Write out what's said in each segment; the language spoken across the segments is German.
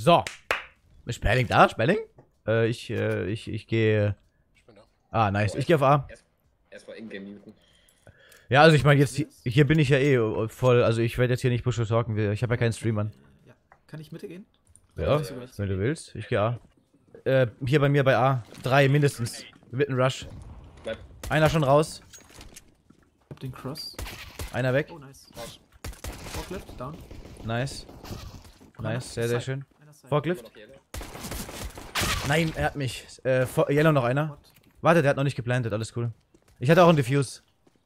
So. Ist Sperling da? Sperling? Ich gehe... Ich bin da. Ah, nice. Ich gehe auf A. Erstmal Ingame muten. Ja, also ich meine, jetzt hier bin ich ja eh voll. Also ich werde jetzt hier nicht Busho talken. Ich habe ja keinen Stream an. Ja. Kann ich Mitte gehen? Ja, wenn du willst. Ich gehe A. Hier bei mir bei A. 3 mindestens. Mit einem Rush. Bleib. Einer schon raus. Hab den Cross. Einer weg. Oh, nice. Raus. Forklift, down. Nice. Nice, sehr, sehr schön. Einer Side. Forklift. Immer noch Yellow. Nein, er hat mich. Yellow noch einer. What? Warte, der hat noch nicht geplantet. Alles cool. Ich hatte auch einen Diffuse.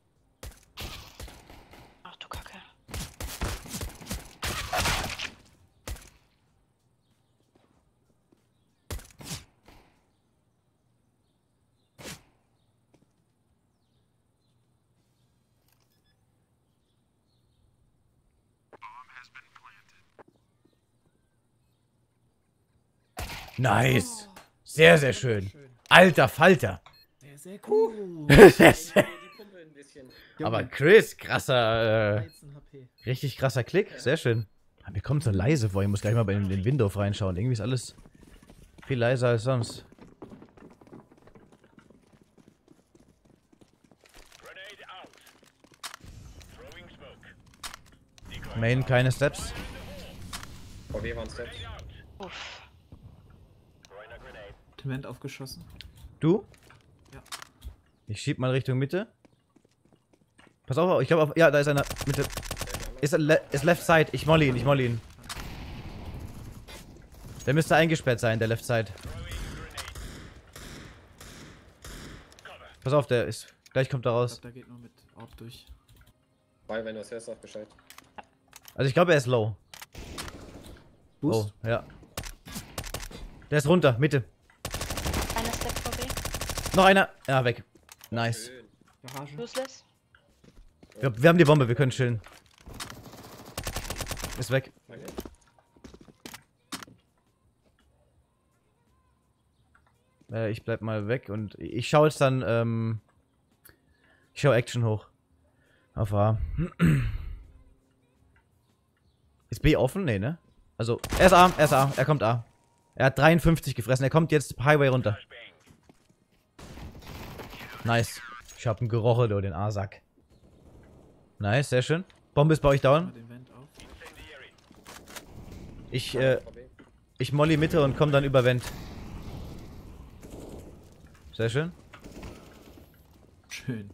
Ach du Kacke. Nice. Sehr, sehr schön. Alter Falter. Sehr, sehr cool. Die Pumpe ein bisschen. Aber Chris, krasser, 13 HP. richtig krasser Klick. Sehr schön. Aber mir kommt so leise vor. Ich muss gleich mal bei den Windows reinschauen. Irgendwie ist alles viel leiser als sonst. Main, keine Steps. VW waren Steps. Uff. Tement aufgeschossen. Du? Ja. Ich schieb mal Richtung Mitte. Pass auf, ich glaube, ja, da ist einer. Mitte. Ist Left Side. Ich molly ihn. Der müsste eingesperrt sein, der Left Side. Pass auf, der ist. Gleich kommt er Ich raus. glaub, da geht nur mit Orb durch. Weil, wenn du das hörst, sag Bescheid. Also ich glaube, er ist low. Boost. Oh, ja. Der ist runter, Mitte. Einer Step VB. Noch einer. Ja, weg. Nice. Schön. Garage. Useless. Wir haben die Bombe, wir können chillen. Ist weg. Danke. Ich bleib mal weg und ich schaue jetzt dann, ich schaue Action hoch. Auf A. Ist B offen? Nee, ne? Also, er ist A, er kommt A. Er hat 53 gefressen, er kommt jetzt Highway runter. Nice. Ich hab ihn gerochen, du, den A-Sack. Nice, sehr schön. Bombe ist bei euch down. Mal den Vent auf. VW. Ich molly Mitte und komm dann über Vent. Sehr schön. Schön.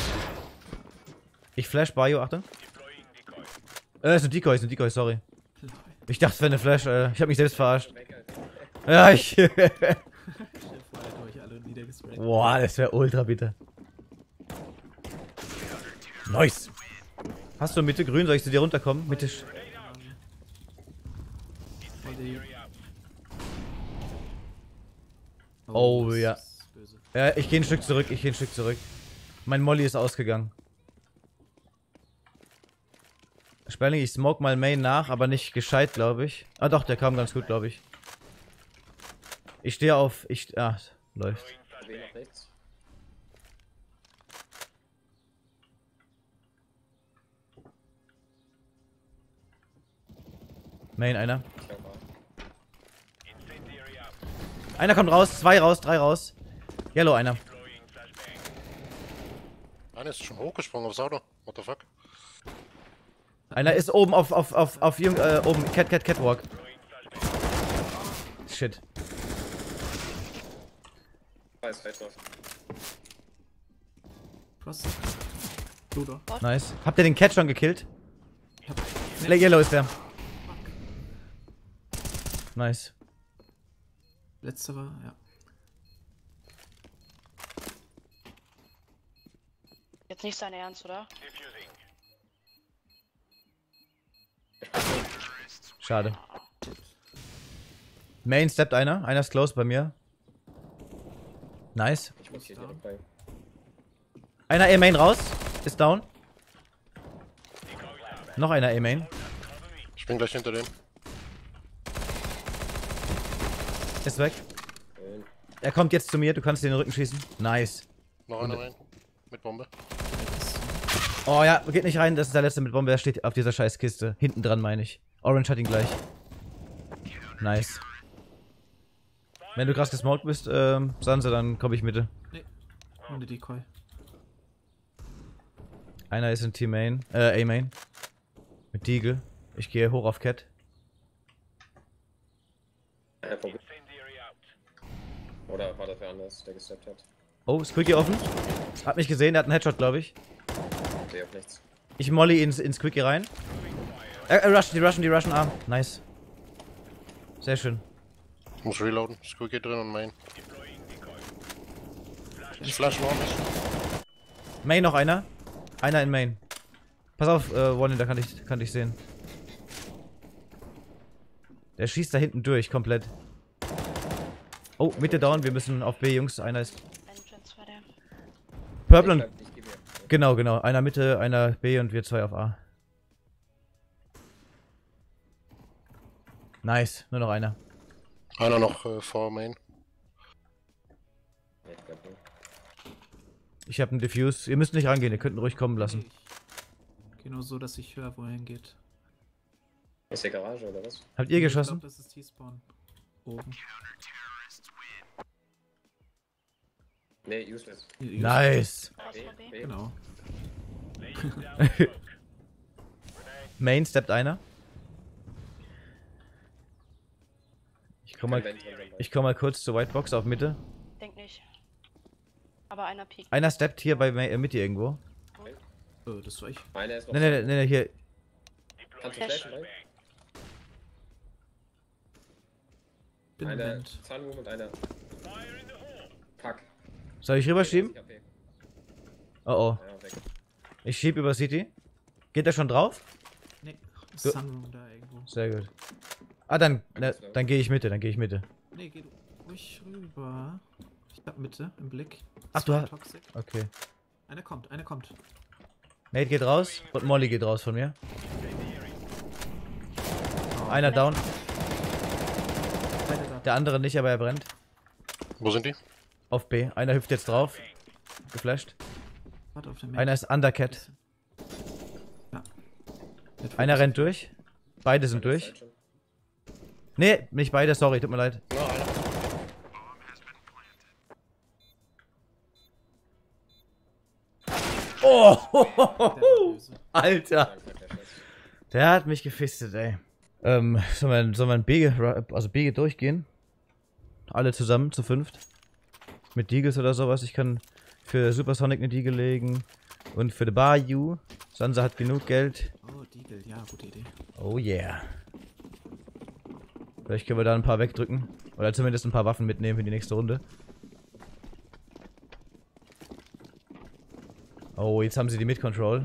Ich flash Bio, Achtung. Ist ein Decoy, sorry. Ich dachte, es wäre eine Flash, ich hab mich selbst verarscht. Weg, Alter. Ja, ich... Stell dir vor, Alter, euch alle niedergesprayt. Boah, das wäre ultra bitter. Nice. Hast du Mitte grün? Soll ich zu dir runterkommen? Mitte... Oh, das ja. ist böse. Ja, ich gehe ein Stück zurück, Mein Molly ist ausgegangen. Sperling, ich smoke mal Main nach, aber nicht gescheit, glaube ich. Ah doch, der kam ganz gut, glaube ich. Ich stehe auf... läuft. VW nach rechts. Main, einer. Ich glaub, Einer kommt raus, 2 raus, 3 raus. Yellow, einer. Einer ist schon hochgesprungen aufs Auto. What the fuck? Einer ist oben auf oben, Catwalk. Shit. Weiß, rechts drauf. Cross. Bluder. Nice. Habt ihr den Cat schon gekillt? Ich hab... Yellow ist der. Nice. Letzter war, ja. Jetzt nicht sein Ernst, oder? Schade. Main steppt einer. Einer ist close bei mir. Nice. Ich muss hier direkt bei. Einer A-Main raus. Ist down. Noch einer A-Main. Ich bin gleich hinter dem. Ist weg. Schön. Er kommt jetzt zu mir. Du kannst den Rücken schießen. Nice. Noch einer rein. Mit Bombe. Oh ja, geht nicht rein. Das ist der letzte mit Bombe. Der steht auf dieser scheiß Kiste. Hinten dran, meine ich. Orange hat ihn gleich. Nice. Wenn du krass gesmoked bist, Sansa, dann komme ich Mitte. Ohne Decoy. Einer ist in T-Main, A-Main. Mit Deagle. Ich gehe hoch auf Cat. Oder war das wer anders, der gesteppt hat? Oh, Squeaky offen. Hat mich gesehen, der hat einen Headshot, glaube ich. Okay, auf nichts. Ich molly ins Squeaky rein. Die rushen A. Nice. Sehr schön. Muss reloaden. Squeaky drin und Main. Ich flash noch nicht. Main noch einer. Einer in Main. Pass auf, One, da kann ich sehen. Der schießt da hinten durch, komplett. Oh, Mitte down, wir müssen auf B, Jungs. Einer ist... Entrance war der. Purple und... Ich gebe mir. Genau. Einer Mitte, einer B und wir zwei auf A. Nice, nur noch einer. Einer noch vor Main. Nee, ich glaub nicht. Ich habe einen Diffuse. Ihr müsst nicht rangehen, ihr könnt ihn ruhig kommen lassen. Ich gehe nur so, dass ich höre, wo er hingeht. Ist der Garage oder was? Habt ihr Ich geschossen? glaube, das ist T-Spawn. Oben. Nee, useless. Nice. Was war B? Genau. Main steppt einer. Ich komm mal kurz zur Whitebox auf Mitte. Denk nicht. Aber einer piekt. Einer steppt hier bei Mitte irgendwo. Das war ich. Einer ist noch. Nee, hier. Kannst du flashen rein? Bin im Einer Vent. Zahnwurm und einer. Fuck. Soll ich rüberschieben? Okay. Oh oh. Ja, weg. Ich schieb über City. Geht er schon drauf? Nee, So. Sunroom da irgendwo. Sehr gut. Ah, dann gehe ich Mitte, Nee, geh du ruhig rüber. Ich hab Mitte im Blick. Ach, du Zwei hast... Toxic. Okay. Einer kommt. Nate geht raus und Molly geht raus von mir. Einer down. Beide da. Der andere nicht, aber er brennt. Wo sind die? Auf B. Einer hüpft jetzt drauf. Geflasht. Warte auf den Einer ist Undercat. Ja. Einer rennt durch. Beide sind durch. Nee, nicht beide, sorry, tut mir leid. Ja, einer. Oh, Böse. Alter. Der hat mich gefistet, ey. Sollen wir ein B durchgehen? Alle zusammen, zu fünft. Mit Deagles oder sowas. Ich kann für Supersonic eine Deagle legen. Und für The Bayou. Sansa hat genug Geld. Oh, Deagle, ja, gute Idee. Oh yeah. Vielleicht können wir da ein paar wegdrücken. Oder zumindest ein paar Waffen mitnehmen für die nächste Runde. Oh, jetzt haben sie die Mid-Control.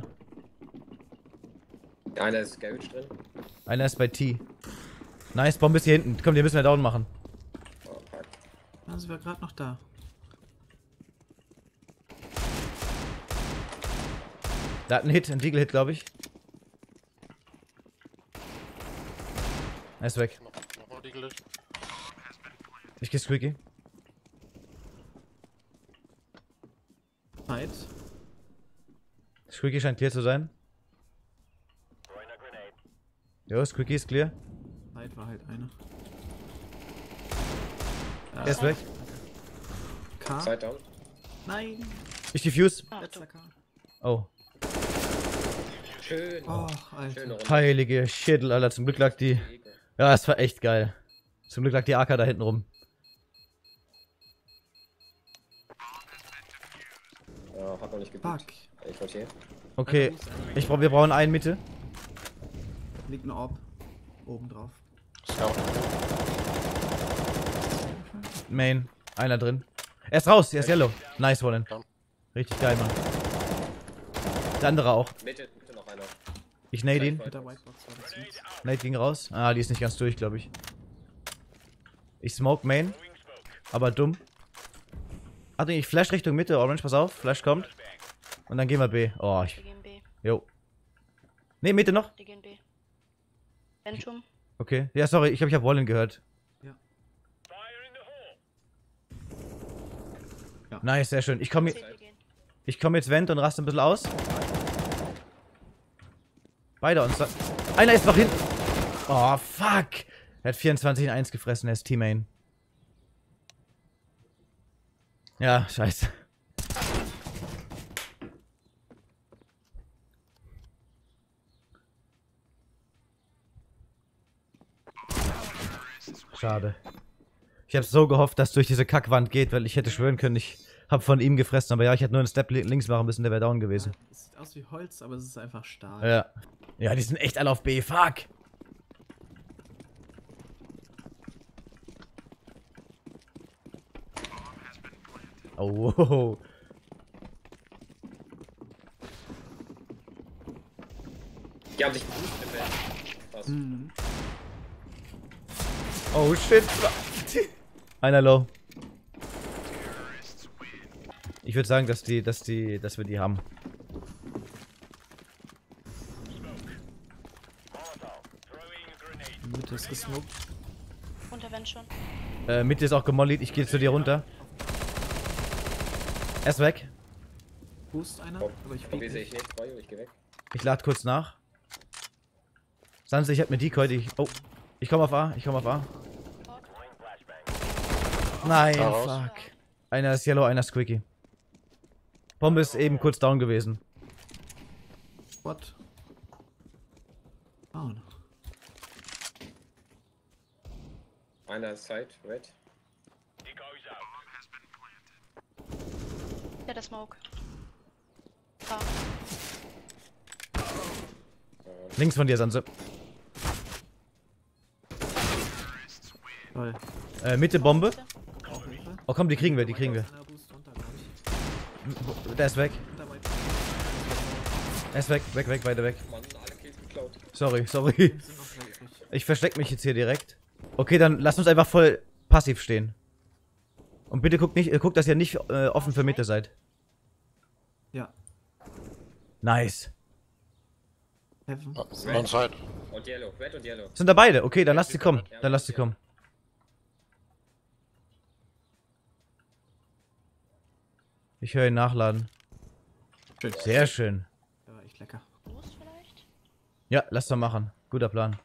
Einer ist Garage drin. Einer ist bei T. Nice, Bombe ist hier hinten. Komm, den müssen wir down machen. Oh, fuck. Dann sind wir gerade noch da. Da hat ein Hit, ein Deagle-Hit, glaube ich. Er ist weg. Nochmal die gelöst. Ich geh Squeaky. Zeit. Squeaky scheint clear zu sein. Jo, Squeaky ist clear. Zeit war halt eine. Er ist weg. K. Side down. Nein. Ich diffuse. Ach, du. Letzter K. Oh. Schön. Oh, Schöne Alter. Runde. Heilige Schädel, Alter. Zum Glück lag die... Ja, es war echt geil. Zum Glück lag die AK da hinten rum. Ja, hat noch nicht geguckt. Fuck. Ich wollte hier. Okay, wir brauchen einen Mitte. Liegt ein Orb. Oben drauf. Scout. Main. Einer drin. Er ist raus, er ist yellow. Nice one. Ja. Richtig geil, Mann. Der andere auch. Mitte noch einer. Ich nade ihn. Mit der Whitebox war das jetzt. Nade ging raus. Ah, die ist nicht ganz durch, glaube ich. Ich smoke Main. Aber dumm. Achtung, ich flash Richtung Mitte. Orange, pass auf. Flash kommt. Und dann gehen wir B. Oh, Die gehen B. Jo. Ne, Mitte noch. Die gehen B. Ventum. Okay. Ja, sorry, ich hab Wallen gehört. Ja. Nice, sehr schön. Ich komme C, die gehen. jetzt Vent und raste ein bisschen aus. Beide uns. Einer ist noch hinten. Oh, fuck. Er hat 24 in 1 gefressen, er ist Teammate. Ja, scheiße. Schade. Ich habe so gehofft, dass durch diese Kackwand geht, weil ich hätte schwören können, ich habe von ihm gefressen. Aber ja, ich hätte nur einen Step links machen müssen, der wäre down gewesen. Es sieht aus wie Holz, aber es ist einfach Stahl. Ja. Ja, die sind echt alle auf B. Fuck! Oh, wow. Die haben sich geboostet im Bett. Krass. Mhm. Oh shit. Einer low. Ich würde sagen, dass wir die haben. Die Mitte ist gesmoked. Unter Vent schon. Mitte ist auch gemollied, ich gehe zu dir runter. Er ist weg. Boost einer, Oh, aber ich Komm, wie piek sehe ich nicht. nicht? Bayo, ich geh weg. Ich lade kurz nach. Sanse, ich hab mir Decoy, die... Oh, ich komme auf A, ich komme auf A. Nein, Da raus. fuck. Einer ist Yellow, einer ist Squeaky. Bombe ist eben kurz down gewesen. What? Down. Einer ist Side, red. Ja, der Smoke. Ah, Links von dir, Sanse. Toll. Mitte Bombe. bitte. Auch Hilfe. Oh komm, die kriegen wir, die kriegen wir. Einer Boost runter, glaub ich. Der ist weg. Unter weit. Er ist weg, weiter weg. Mann, alle Kills geklaut. Sorry. Sind noch drei übrig. Ich versteck mich jetzt hier direkt. Okay, dann lass uns einfach voll passiv stehen. Und bitte guckt, dass ihr nicht offen für Mitte seid. Ja. Nice. Heaven. Onside. Und Yellow, red und Yellow. Sind da beide? Okay, dann lasst sie kommen. Dann lasst sie kommen. Ich höre ihn nachladen. Schön. Sehr schön. Der war echt lecker. Boost vielleicht? Ja, lass doch machen. Guter Plan.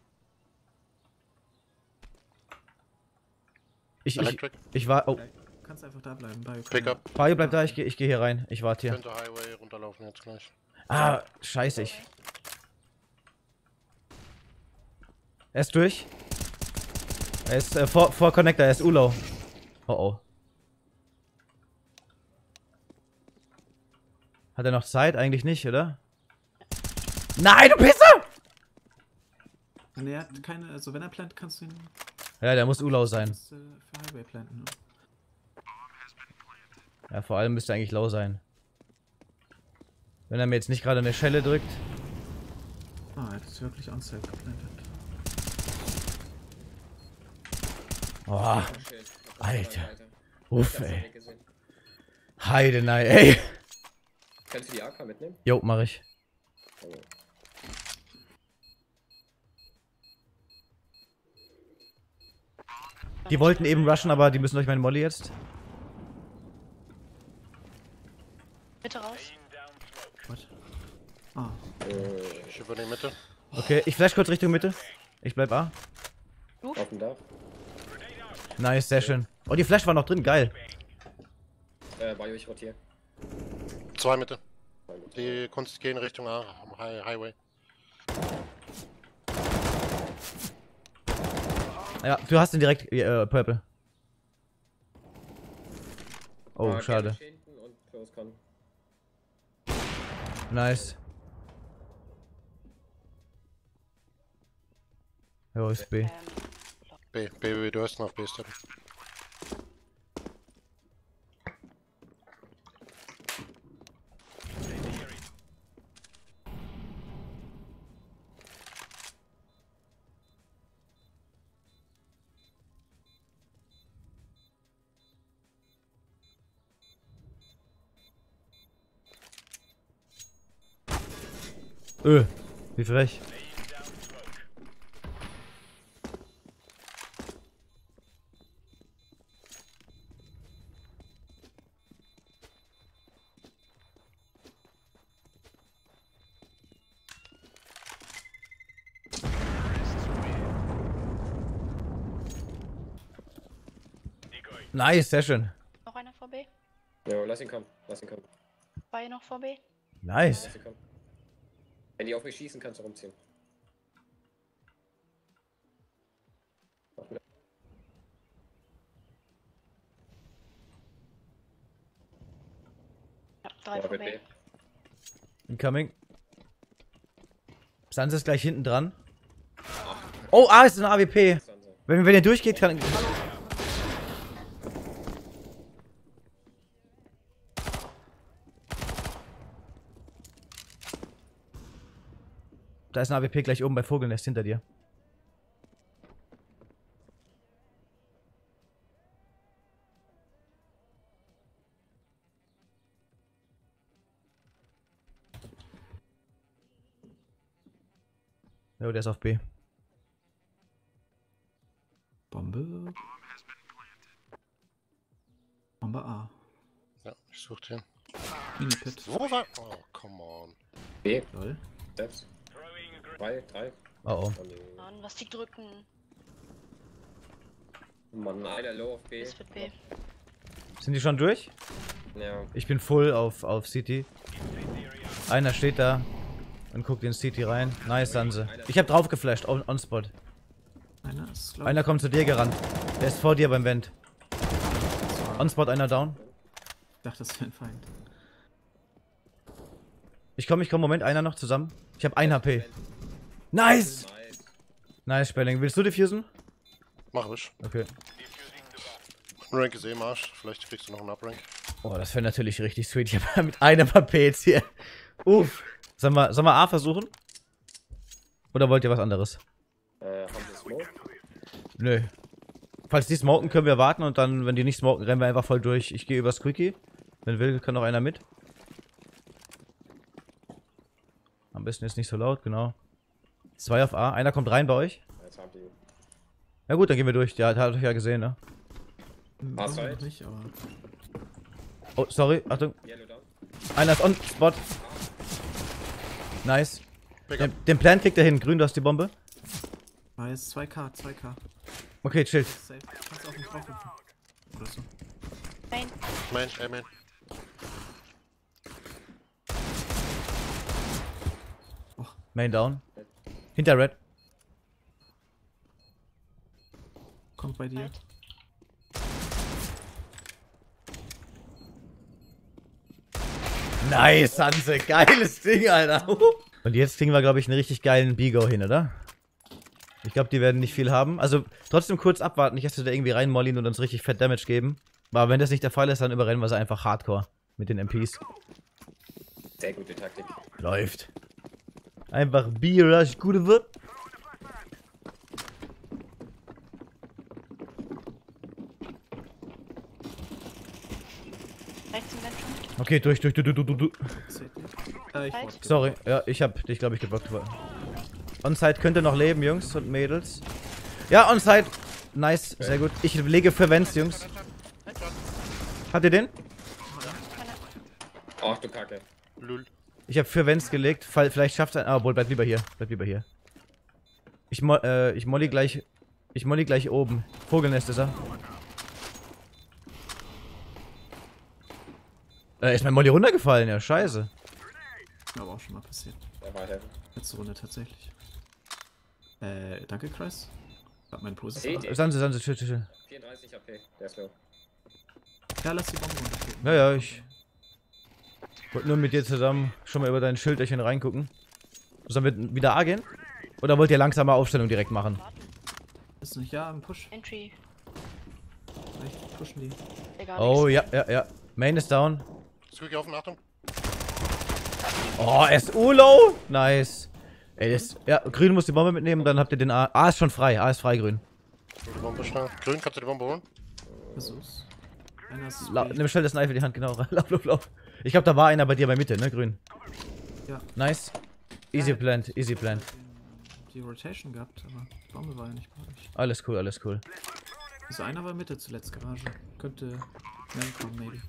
Electric. Ich war. Oh, Du kannst einfach da bleiben. Bio kann Pick ja- up. Mario bleibt da, ich geh hier rein. Ich warte hier. Könnte Highway runterlaufen jetzt gleich. Ah, scheiße. Er ist durch. Er ist vor Connector, er ist Ulo. Oh oh. Hat er noch Zeit? Eigentlich nicht, oder? Nein, du Pisser! Und er hat keine, also wenn er plant, kannst du ihn Ja, der muss Ulau sein. für Highway planten. Ne? Ja, vor allem müsste er eigentlich low sein. Wenn er mir jetzt nicht gerade eine Schelle drückt. Ah, er hat es wirklich on-site geplantet. Oh, Schön. Alter. Ich Uff, hab's noch ey. nicht gesehen. Heidenei, ey. Kannst du die AK mitnehmen? Jo, mach ich. Oh. Die wollten eben rushen, aber die müssen durch meine Molly jetzt. Bitte raus. What? Ah, Ich übernehme Mitte. Okay, ich flash kurz Richtung Mitte. Ich bleib A. Auf dem Dach. Nice, sehr schön. Oh, die Flash war noch drin, geil. Bayo, ich rotiere. 2 Mitte. Die Kunst gehen Richtung A, Highway. Ja, du hast ihn direkt, Purple. Oh, schade. Hier hinten und Close Con. Nice. Jo, ist B. B, du hast noch B-Step. Wie frech. Nice, sehr schön. Noch einer vor B. Jo, lass ihn kommen. Lass ihn kommen. 2 noch vor B. Nice. Lass ihn kommen. Wenn die auf mich schießen, kannst du rumziehen. Ja, 3 Ja, vor mit B. B. Incoming. Sans ist gleich hinten dran. Oh, A ist ein AWP. Wenn ihr durchgeht, kann... Da ist ein AWP gleich oben bei Vogelnest hinter dir. Jo, der ist auf B. Bombe. Bombe A. Ja, ich such den. Minipit. Wo war... Oh, come on. B. Lol. Steps. 2, 3. Oh oh. Oh nee. Mann, was die drücken. Mann, einer low auf B. Das wird B. Sind die schon durch? Ja. Ich bin full auf City. Einer steht da und guckt in City rein. Nice, Sanse. Ich hab drauf geflasht, on spot. Einer ist, glaub Einer kommt zu dir gerannt. Der ist vor dir beim Vent. On spot, einer down. ich dachte, das wäre ein Feind. Ich komm, Moment, einer noch zusammen. Ich hab 1 HP. Nice! Nice. Nice, Spelling. Willst du diffusen? Mach ich. Okay. Rank ist eh im Arsch. Vielleicht kriegst du noch einen Uprank. Oh, das wäre natürlich richtig sweet. Ich hab mit einem HP jetzt hier. Uff. Sollen wir A versuchen? Oder wollt ihr was anderes? Haben wir Smoke? Nö. Falls die smoken, können wir warten und dann, wenn die nicht smoken, rennen wir einfach voll durch. Ich gehe übers Quickie. Wenn will, kann noch einer mit. Am besten ist nicht so laut, genau. 2 auf A. Einer kommt rein bei euch. Jetzt haben die. Ja gut, dann gehen wir durch. Der hat euch ja gesehen, ne? Hast du Bombe halt? noch nicht, aber... Oh, sorry. Achtung. Yellow down. Einer ist on spot. Nice. Big up. Den Plan kriegt er hin. Grün, du hast die Bombe. Weiß, 2K, 2K. Okay, chill. Safe. Kannst auf den drauf hüpfen. Oder so. Main. Main, main. Main down. Hinter Red. Kommt bei dir. Right. Nice, Hanse. Geiles Ding, Alter. Und jetzt kriegen wir, glaube ich, einen richtig geilen B-Go hin, oder? Ich glaube, die werden nicht viel haben. Also, trotzdem kurz abwarten. Nicht, dass wir da irgendwie reinmollien und uns richtig fett Damage geben. Aber wenn das nicht der Fall ist, dann überrennen wir sie einfach hardcore mit den MPs. Sehr gute Taktik. Läuft. Einfach B-Rush, gute Wirt. Rechts im Vent. Okay, durch. Zählt nicht. Ich Halt. wollte. Sorry, ja, ich hab dich, glaube ich, geblockt. Onside könnte noch leben, Jungs und Mädels. Ja, Onside. Nice, sehr gut. Ich lege für Vents, Jungs. Habt ihr den? Ach du Kacke. Lul. Ich habe für Vents gelegt. Vielleicht schafft er. Ah, obwohl, bleib lieber hier. Bleib lieber hier. Ich molly gleich. Ich molly gleich oben. Vogelnest ist er. Ist mein Molly runtergefallen? Ja, scheiße. Aber auch schon mal passiert. Der war Heaven. Letzte Runde tatsächlich. Danke, Chris. Hab mein Pose. Seht ihr? Sanse, chill. 34 HP. Der ist low. Ja, lass die Bombe runtergehen. Ja, ich wollte nur mit dir zusammen schon mal über dein Schilderchen reingucken. Sollen wir wieder A gehen? Oder wollt ihr langsame Aufstellung direkt machen? Ist nicht, ja, im Push. Entry. Vielleicht pushen die. Egal. Oh, ja. Main ist down. Squeaky offen, Achtung. Oh, er ist Ulo. Nice. Ey, ja, Grün muss die Bombe mitnehmen, dann habt ihr den A. A ist schon frei. A ist frei, Grün. Die Bombe schnell. Grün, kannst du die Bombe holen? Versuch's. Einer ist Nimm schnell das Knife in die Hand, genau. Lauf. Ich glaube, da war einer bei dir bei Mitte, ne, Grün? Ja. Nice. Easy plant. Die Rotation gehabt, aber die Bombe war ja nicht bei euch. Alles cool. Also einer war Mitte zuletzt, Garage. Könnte Main kommen, maybe.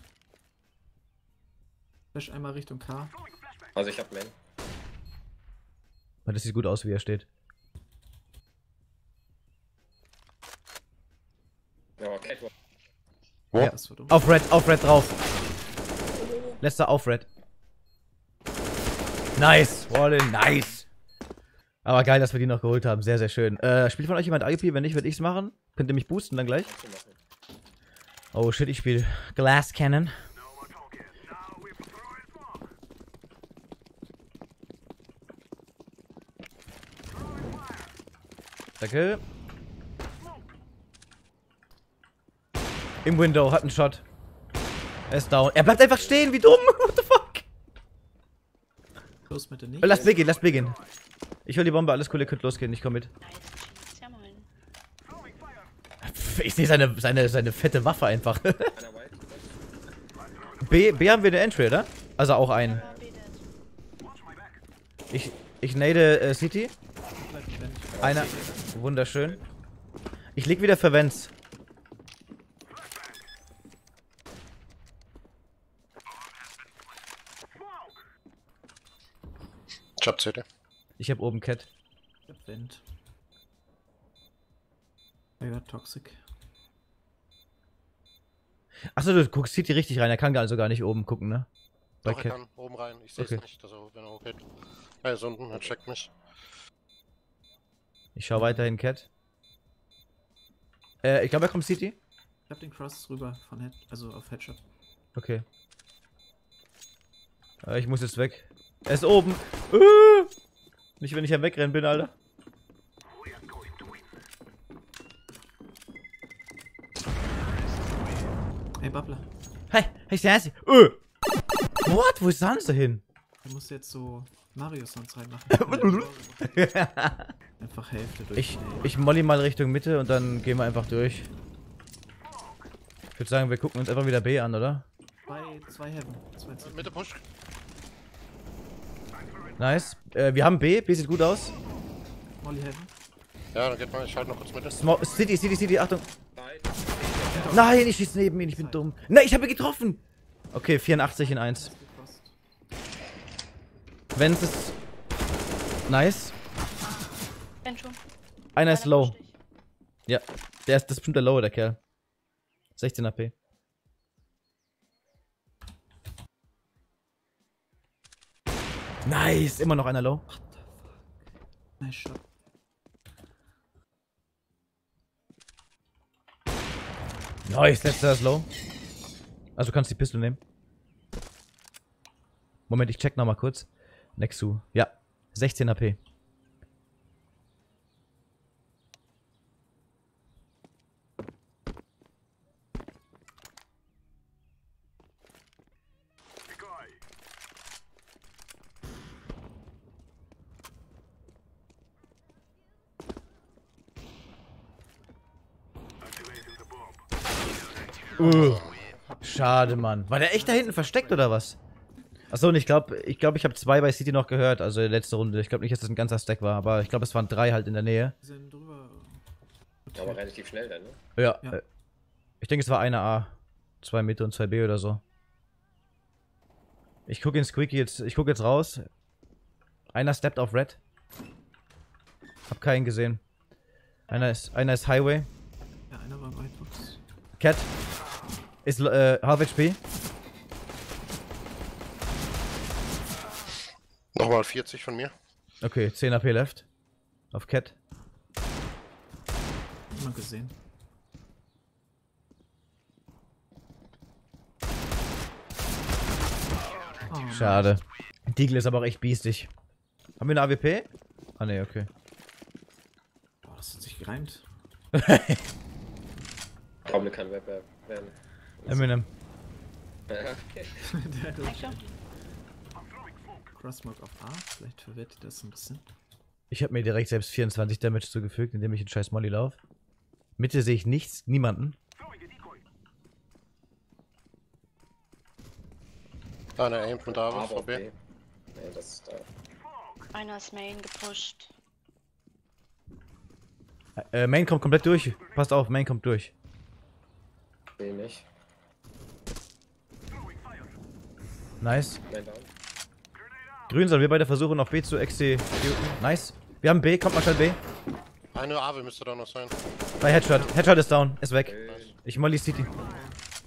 Flash einmal Richtung K. Also ich hab Main. Das sieht gut aus, wie er steht. Ja, Catwalk. Wo? Ja. Das war dumm. Auf Red drauf. Letzter auf Red. Nice, Wallin, nice. Aber geil, dass wir die noch geholt haben. Sehr, sehr schön. Spielt von euch jemand IOP? Wenn nicht, würde ich es machen. Könnt ihr mich boosten dann gleich? Oh shit, ich spiele Glass Cannon. Danke. Im Window, hat einen Shot. Er ist down. Er bleibt einfach stehen, wie dumm. What the fuck? Los mit der nicht. Lass B gehen. Ich hol die Bombe, alles cool, ihr könnt losgehen, ich komm mit. Nice. Ja, moin. Ich sehe seine fette Waffe einfach. Einer White. B haben wir eine Entry, oder? Also auch einen. Ja, B dead. Ich nade City. Bleibt Event. Einer. Wunderschön. Ich leg wieder für Vents. Ich hab CD. Ich hab oben Cat. Event. Ja, Toxic. Achso, du guckst City richtig rein. Er kann also gar nicht oben gucken, ne? Bei Doch, er Cat. kann oben rein. Ich sehe es Okay. nicht, also wenn er hochgeht. Er ist unten, er checkt mich. Ich schau weiterhin Cat. Ich glaube, er kommt City. Ich hab den Cross rüber von Head, also auf Headshot. Okay. Ich muss jetzt weg. Er ist oben. Nicht, wenn ich am Wegrennen bin, Alter. Hey, Bubbler. Hey, Sassy. What? Wo ist Sans hin? Du musst jetzt so Mario-Sounds reinmachen. Einfach Hälfte durch. Ich molly mal Richtung Mitte und dann gehen wir einfach durch. Ich würde sagen, wir gucken uns einfach wieder B an, oder? Zwei Heaven. Zwei C. Mitte Push. Nice. Wir haben B. B sieht gut aus. Molly Heaven. Ja, dann geht mal, ich halte noch kurz Mitte. City, Achtung. White. Nein, ich schieß neben ihn, ich bin dumm. Nein, ich habe ihn getroffen. Okay, 84 in 1. Gecrossed. Wenn es ist... Nice. Bin schon. Einer ist Einer low. pusht dich. Ja, das ist bestimmt der Low, der Kerl. 16 AP. Nice, immer noch einer Low. Nice Shot. Nice, letzter ist Low. Also du kannst die Pistole nehmen. Moment, ich check nochmal kurz. Nexu. Ja, 16 AP. Schade, Mann. War der echt da hinten versteckt oder was? Achso, und ich glaube, ich habe 2 bei City noch gehört, also letzte Runde. Ich glaube nicht, dass das ein ganzer Stack war, aber ich glaube, es waren 3 halt in der Nähe. Die sind drüber. Aber relativ schnell dann, ne? Ja. Ja. Ich denke, es war eine A. 2 Mitte und 2 B oder so. Ich gucke ins Quickie jetzt. Ich gucke jetzt raus. Einer steppt auf Red. Hab keinen gesehen. Einer ist Highway. Ja, einer war im Whitebox. Cat. Ist half HP. Nochmal 40 von mir. Okay, 10 AP left. Auf Cat. Niemand gesehen. Oh, Schade. Deagle ist aber auch echt biestig. Haben wir eine AWP? Ah ne, okay. boah, das hat sich gereimt. Trouble kann Web werden. Eminem. Ja, okay. Der hat Danke. Crossmark auf A. Vielleicht verwirrt das ein bisschen. Ich habe mir direkt selbst 24 Damage zugefügt, indem ich einen scheiß Molly laufe. Mitte sehe ich nichts, niemanden. Einer aimt mit Avis, Aber vorbei. okay. Nee, das ist da. Einer ist Main gepusht. Main kommt komplett durch. Passt auf, Main kommt durch. Seh nicht. Nice. Nein, down. Grün sollen wir beide versuchen, auf B zu executen. Nice. Wir haben B, kommt mal schnell B. Eine Ave müsste da noch sein. Bei Headshot. Headshot ist down, ist weg. Äh, Ich molly City.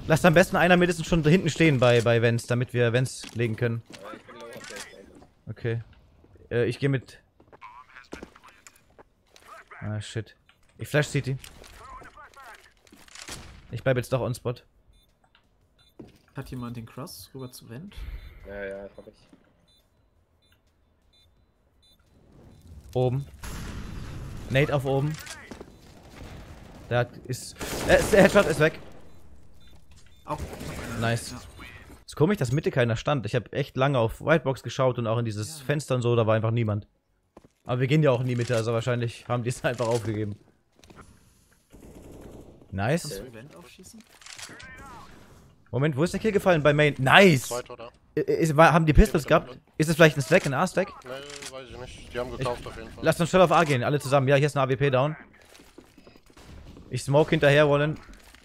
Lasst am besten einer mindestens schon hinten stehen bei Vents, damit wir Vents legen können. Aber ich bin low auf der Seite. Okay. Ich gehe mit... Ah, shit. Ich flash City. Ich bleib jetzt doch on Spot. Hat jemand den Cross rüber zu Vent? Ja, hab ich. Oben. Nate auf oben. Der Headshot ist weg. Auch. Nice. Ja. Ist komisch, dass Mitte keiner stand. Ich habe echt lange auf Whitebox geschaut und auch in dieses Fenster und so, da war einfach niemand. Aber wir gehen ja auch in die Mitte, also wahrscheinlich haben die es einfach aufgegeben. Nice. Kannst du Vent aufschießen? Moment, wo ist der Kill gefallen? Bei Main. Nice! Zweiter, oder? Haben die Pistols gehabt? Ist es vielleicht ein Stack, ein A-Stack? Ne, weiß ich nicht. Die haben gekauft auf jeden Fall. Lasst uns schnell auf A gehen, alle zusammen. Ja, hier ist ein AWP down. Ich smoke hinterher wollen.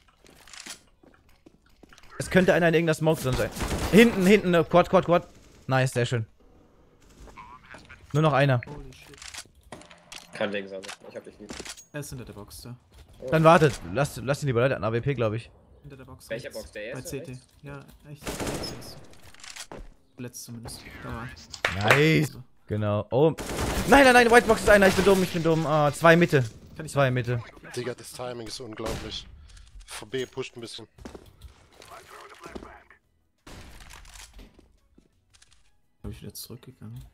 Es könnte einer in irgendeiner Smoke drin sein. Hinten, Quad. Nice, sehr schön. Nur noch einer. Holy shit. Kann links sein. Ich hab dich lieb. Er ist hinter der Box da. Dann wartet, lasst ihn lieber Leute an AWP, glaube ich. Hinter der Box. Welcher rechts. Box? Der Bei erste? CT. Rechts? Ja, echt. Letzt zumindest. Da war. Nice. Also, Genau. Oh. Nein, Whitebox ist einer, ich bin dumm. Ah, 2 Mitte. kann ich 2 Mitte. Digga, das Timing ist unglaublich. VB pusht ein bisschen. Hab ich wieder zurückgegangen.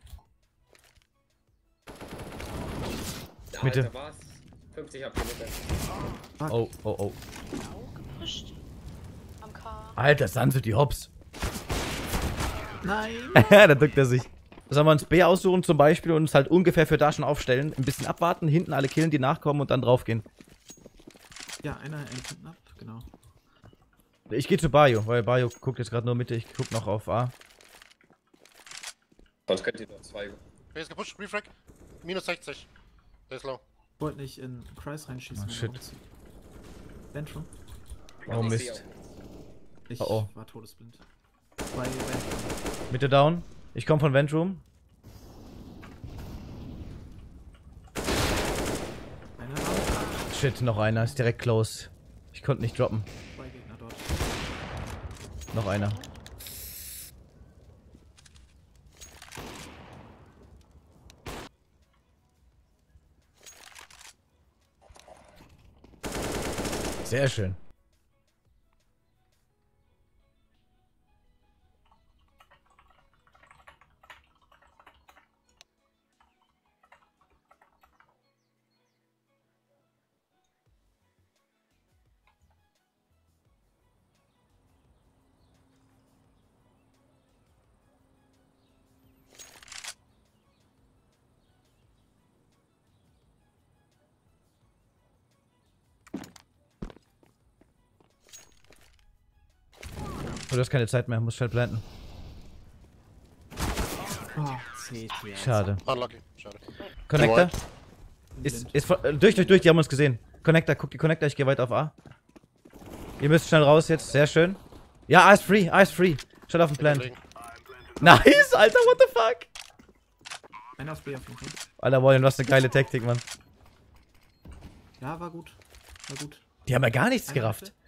Mitte. Alter, was? 50 HP Mitte. Oh. Auch gepusht. Am K. Alter, Sansu, die Hops. Nein! Da drückt er sich. Sollen wir uns B aussuchen zum Beispiel und uns halt ungefähr für da schon aufstellen? Ein bisschen abwarten, hinten alle killen, die nachkommen und dann draufgehen. Ja, einer hinten ab, genau. Ich gehe zu Bayo, weil Bayo guckt jetzt gerade nur Mitte, ich guck noch auf A. Sonst könnt ihr noch 2. Wer ist gepusht? Refrag. Minus 60. Der ist low. Wollte nicht in Kreis reinschießen. Oh, shit. Vent schon. Oh Mist. Ich Oh. war todesblind. Bei Vent. Mitte down. Ich komme von Ventroom. Einer war. Shit, noch einer, ist direkt close. Ich konnte nicht droppen. 2 Gegner dort. Noch einer. Sehr schön. Oh, du hast keine Zeit mehr, muss schnell planten. Oh, CT. Schade. Unlucky. Schade. Connector? Blind. Durch, die haben uns gesehen. Connector, guck die Connector, ich gehe weiter auf A. Ihr müsst schnell raus jetzt, sehr schön. Ja, A ist free. Schaut auf den Plan. Nice, Alter, what the fuck? Einer auf B auf jeden Fall. Alter, William, du hast eine geile Taktik, Mann. Ja, war gut. War gut. Die haben ja gar nichts Einer gerafft. Mitte.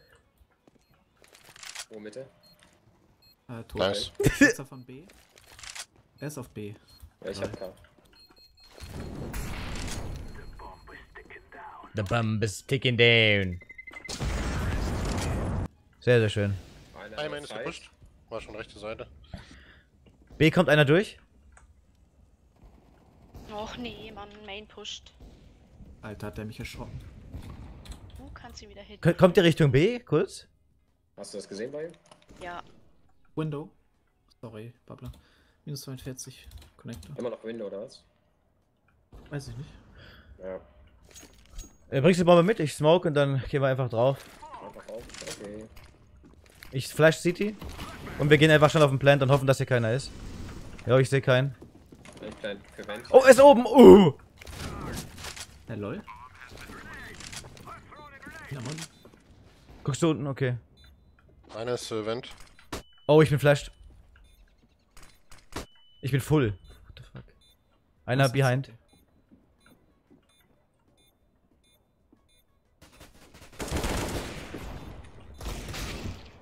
Wo Mitte? Tot. Nice. Schützer von B. Er ist auf B. Ja, ich hab K. The bomb is ticking down. Sehr, sehr schön. Einmal ist gepusht. War schon rechte Seite. B kommt einer durch. Och nee, Mann, Main pusht. Alter, hat der mich erschrocken. Du kannst ihn wieder hitten. Kommt ihr Richtung B, kurz? Hast du das gesehen bei ihm? Ja. Window. Sorry, Babbler. Minus 42. Connector. Immer noch Window oder was? Weiß ich nicht. Ja. Bringst du die Bombe mit? Ich smoke und dann gehen wir einfach drauf. Einfach auf. Okay. Ich flash City. Und wir gehen einfach schon auf den Plant und hoffen, dass hier keiner ist. Ja, ich sehe keinen. Ich plan für Vent. Oh, er ist oben! Ja, lol. Ja, Mann. Guckst du unten? Okay. Einer ist Vent. Oh, ich bin flashed. Ich bin full. What the fuck? Einer Was ist behind. CT?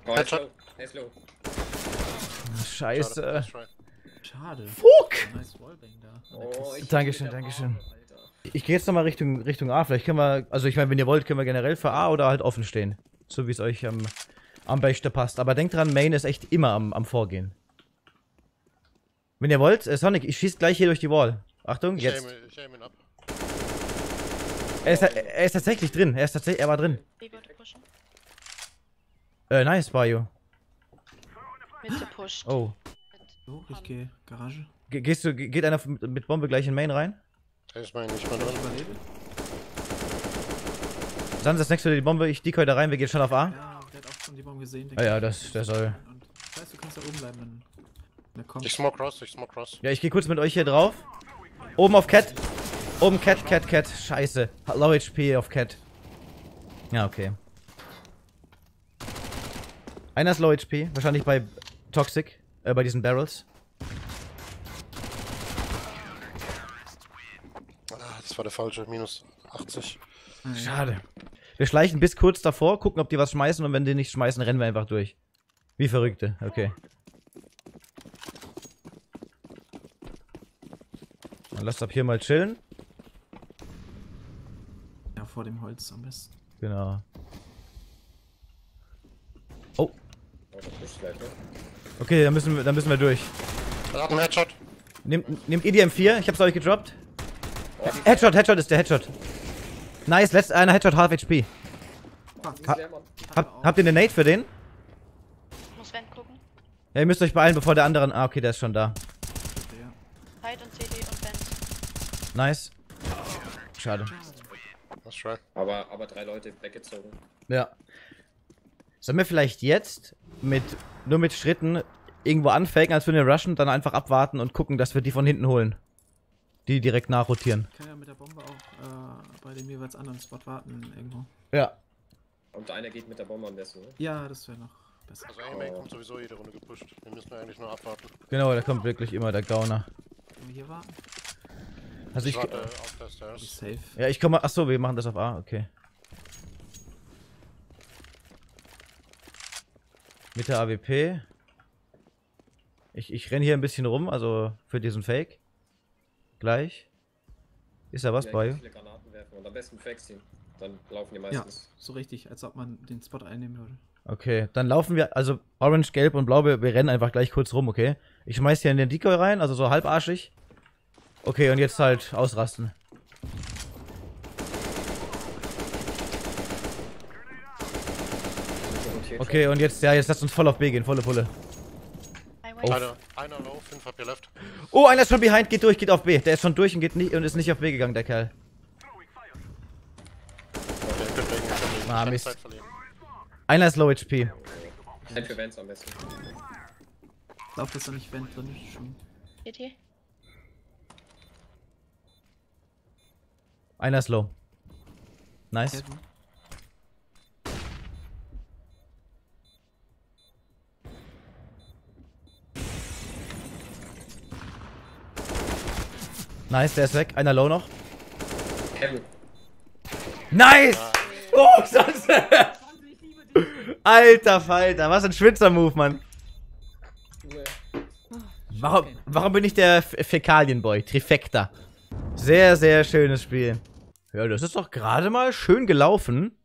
Oh, er ist low. Er ist low. Scheiße. Nice try. Schade. Fuck! Nice Wallbang da. Oh, ich Dankeschön, bin der Dankeschön. Arme, Alter. Ich gehe jetzt nochmal Richtung A. Vielleicht können wir, also ich meine, wenn ihr wollt, können wir generell für A oder halt offen stehen. So wie es euch am besten passt. Aber denkt dran, Main ist echt immer am Vorgehen. Wenn ihr wollt, Sonic, ich schieß gleich hier durch die Wall. Achtung, jetzt. Ich aim ihn ab. Er ist tatsächlich drin. Er war drin. B würde pushen. Nice, Bayo. Mitte pusht. Oh. So, ich gehe Garage. Geht einer mit Bombe gleich in Main rein? Der ist nicht mehr Ich drin. überlebe. Sans, das nächste die Bombe, ich decoy da rein, wir gehen schon auf A. Ja, der hat auch schon die Bombe gesehen. Ah ja, der soll. Und ich weiß, du kannst da oben bleiben, wenn er kommt. Ich smoke cross. Ja, ich gehe kurz mit euch hier drauf. Oben auf Cat. Oben Cat. Scheiße. Low HP auf Cat. Ja, okay. Einer ist Low HP. Wahrscheinlich bei Toxic. Bei diesen Barrels. Das war der falsche. Minus 80. Ah, ja. Schade. Wir schleichen bis kurz davor, gucken, ob die was schmeißen und wenn die nicht schmeißen, rennen wir einfach durch. Wie Verrückte. Okay. Dann lasst ab hier mal chillen. Ja, vor dem Holz am besten. Genau. Oh. Oh, das pusht gleich, ne? Okay, dann müssen wir durch. Er hat einen Headshot. Nehmt ihr die M4? Ich hab's euch gedroppt. Headshot ist der Headshot. Nice, einer Headshot, half HP. Ist leer, Mann. Habt ihr eine Nade für den? Muss Vent gucken. Ja, ihr müsst euch beeilen, bevor der andere... Ah, okay, der ist schon da. Side und CD und Vent. Nice. Schade. Nice try. Aber 3 Leute weggezogen. Ja. Sollen wir vielleicht jetzt nur mit Schritten irgendwo anfaken, als würden wir rushen, dann einfach abwarten und gucken, dass wir die von hinten holen. Die direkt nachrotieren. Ich kann ja mit der Bombe auch bei dem jeweils anderen Spot warten irgendwo. Ja. Und einer geht mit der Bombe am besten, ne? Ja, das wäre noch besser. Also A-Main kommt sowieso jede Runde gepusht. Wir müssen eigentlich nur abwarten. Genau, da kommt wirklich immer der Gauner. Können wir hier warten? Also Ich warte auf der Stairs. Safe. Ja, ich komme... Achso, wir machen das auf A, okay. Mit der AWP. Ich renne hier ein bisschen rum, also für diesen Fake. Gleich. Ist da was Ja, bei? viele Granaten werfen und am besten Fakes ziehen. Dann laufen die Ja, meistens. so richtig, als ob man den Spot einnehmen würde. Okay, dann laufen wir, also Orange, Gelb und Blau, wir rennen einfach gleich kurz rum, okay? Ich schmeiß hier in den Decoy rein, also so halbarschig. Okay, und jetzt halt ausrasten. Okay, und jetzt lasst uns voll auf B gehen, volle Pulle. Einer low, 5 habt ihr left. Oh, einer ist schon behind, geht durch, geht auf B. Der ist schon durch und ist nicht auf B gegangen, der Kerl. Okay, könnt wegen. Ah, Keine Mist. Zeit verlieren. Einer ist Low HP. Ein für Vents am besten. Ich glaube, dass da nicht Vent drin ist schon. CD. Einer ist Low. Nice. Heaven. Nice, der ist weg. Einer Low noch. Kevin. Nice! Oh, sonst. Alter Falter, was ein Schwitzer-Move, Mann. Warum bin ich der Fäkalienboy? Trifecta. Sehr, sehr schönes Spiel. Ja, das ist doch gerade mal schön gelaufen.